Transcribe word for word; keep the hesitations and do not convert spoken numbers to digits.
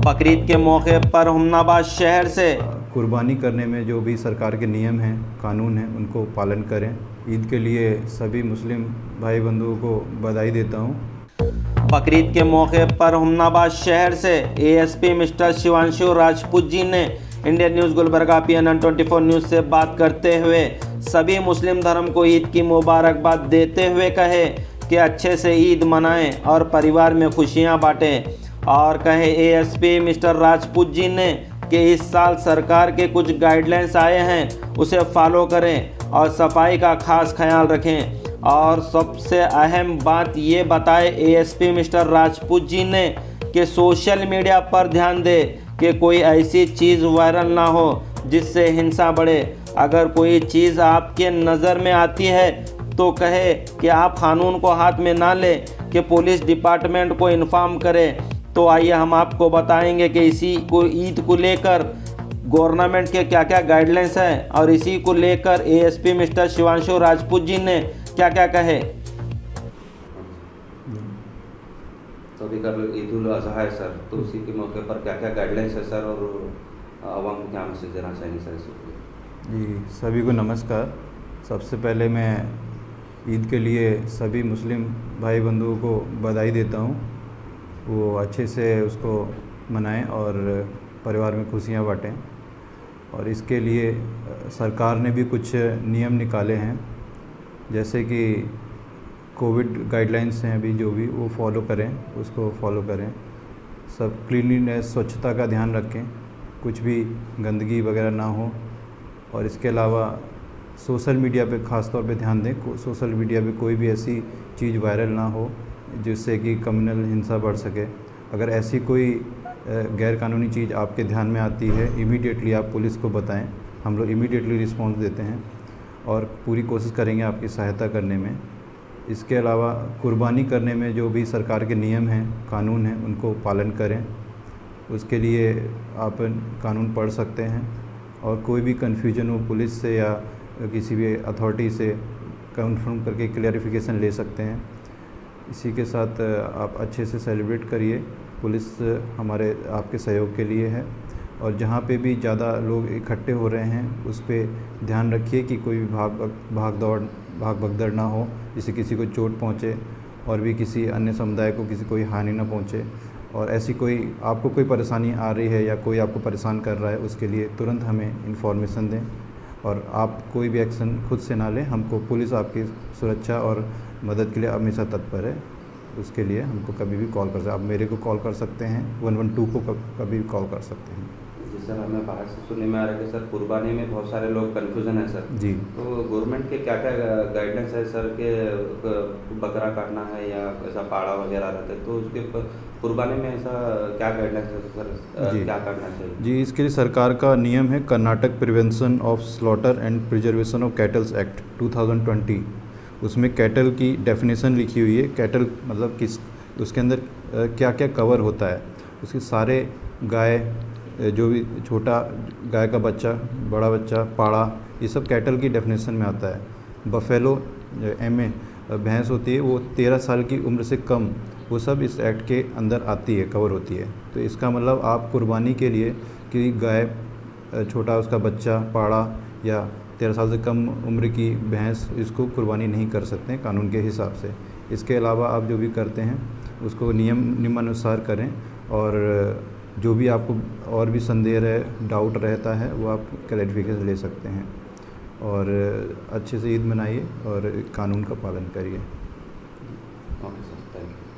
बकरीद के मौके पर हुमनाबाद शहर से कुर्बानी करने में जो भी सरकार के नियम हैं, कानून हैं, उनको पालन करें। ईद के लिए सभी मुस्लिम भाई बंधुओं को बधाई देता हूँ। बकरीद के मौके पर हुमनाबाद शहर से एएसपी मिस्टर शिवांशु राजपूत जी ने Indian news Gulbarga P N N twenty four news से बात करते हुए सभी मुस्लिम धर्म को ईद की मुबारकबाद देते हुए कहे कि अच्छे से ईद मनाएं और परिवार में खुशियां बांटें। और कहे एएसपी मिस्टर राजपूत जी ने कि इस साल सरकार के कुछ गाइडलाइंस आए हैं, उसे फॉलो करें और सफाई का खास ख्याल रखें। और सबसे अहम बात ये बताए एएसपी मिस्टर राजपूत जी ने कि सोशल मीडिया पर ध्यान दे कि कोई ऐसी चीज़ वायरल ना हो जिससे हिंसा बढ़े। अगर कोई चीज़ आपके नज़र में आती है तो कहे कि आप कानून को हाथ में ना लें कि पुलिस डिपार्टमेंट को इन्फॉर्म करें। तो आइए हम आपको बताएंगे कि इसी को ईद को लेकर गवर्नमेंट के क्या क्या गाइडलाइंस हैं और इसी को लेकर एएसपी मिस्टर शिवांशु राजपूत जी ने क्या क्या कहे। तो अभी कल ईद उल अजहा है सर, तो उसी के मौके पर क्या क्या गाइडलाइंस है सर और आवाम को क्या मैसेज देना चाहिए सर इसके लिए? जी, सभी को नमस्कार। सबसे पहले मैं ईद के लिए सभी मुस्लिम भाई बंधुओं को बधाई देता हूँ। वो अच्छे से उसको मनाएं और परिवार में खुशियाँ बांटें। और इसके लिए सरकार ने भी कुछ नियम निकाले हैं, जैसे कि कोविड गाइडलाइंस हैं अभी जो भी, वो फॉलो करें, उसको फॉलो करें। सब क्लीनलीनेस, स्वच्छता का ध्यान रखें, कुछ भी गंदगी वगैरह ना हो। और इसके अलावा सोशल मीडिया पे ख़ास तौर पे ध्यान दें, सोशल मीडिया पे कोई भी ऐसी चीज़ वायरल ना हो जिससे कि कम्युनल हिंसा बढ़ सके। अगर ऐसी कोई गैर कानूनी चीज़ आपके ध्यान में आती है, इमीडिएटली आप पुलिस को बताएं। हम लोग इमीडिएटली रिस्पॉन्स देते हैं और पूरी कोशिश करेंगे आपकी सहायता करने में। इसके अलावा कुर्बानी करने में जो भी सरकार के नियम हैं, कानून हैं, उनको पालन करें। उसके लिए आप कानून पढ़ सकते हैं और कोई भी कन्फ्यूजन हो पुलिस से या किसी भी अथॉरिटी से कंफर्म करके क्लैरिफिकेशन ले सकते हैं। इसी के साथ आप अच्छे से सेलिब्रेट करिए। पुलिस हमारे आपके सहयोग के लिए है और जहाँ पे भी ज़्यादा लोग इकट्ठे हो रहे हैं उस पर ध्यान रखिए कि कोई भी भाग भाग दौड़ भाग भगदड़ ना हो, जिससे किसी को चोट पहुँचे और भी किसी अन्य समुदाय को किसी कोई हानि ना पहुँचे। और ऐसी कोई आपको कोई परेशानी आ रही है या कोई आपको परेशान कर रहा है, उसके लिए तुरंत हमें इन्फॉर्मेशन दें और आप कोई भी एक्शन खुद से ना लें। हमको पुलिस आपकी सुरक्षा और मदद के लिए हमेशा तत्पर है। उसके लिए हमको कभी भी कॉल कर सकते हैं। आप मेरे को कॉल कर सकते हैं, वन वन टू को कभी भी कॉल कर सकते हैं। जी सर, हमें बाहर से सुनने में आ रहा है कि सर कुर्बानी में बहुत सारे लोग कन्फ्यूज़न है सर। जी, तो गवर्नमेंट के क्या क्या गाइडलाइंस है सर कि बकरा काटना है या ऐसा पाड़ा वगैरह रहता है, तो उसके कुर्बानी में ऐसा क्या गाइडलाइंस है सर, जी क्या करना चाहिए? जी इसके लिए सरकार का नियम है Karnataka prevention of slaughter and preservation of cattles act two thousand twenty. उसमें कैटल की डेफिनेशन लिखी हुई है। कैटल मतलब किस, उसके अंदर क्या क्या कवर होता है, उसके सारे गाय, जो भी छोटा गाय का बच्चा, बड़ा बच्चा, पाड़ा, ये सब कैटल की डेफिनेशन में आता है। बफेलो एम ए भैंस होती है, वो तेरह साल की उम्र से कम, वो सब इस एक्ट के अंदर आती है, कवर होती है। तो इसका मतलब आप कुर्बानी के लिए कि गाय, छोटा उसका बच्चा, पाड़ा या तेरह साल से कम उम्र की भैंस, इसको कुर्बानी नहीं कर सकते हैं कानून के हिसाब से। इसके अलावा आप जो भी करते हैं उसको नियम नियमानुसार करें और जो भी आपको और भी संदेह है, डाउट रहता है, वो आप क्लैरिफिकेशन ले सकते हैं। और अच्छे से ईद मनाइए और कानून का पालन करिए। Okay sir, thank you.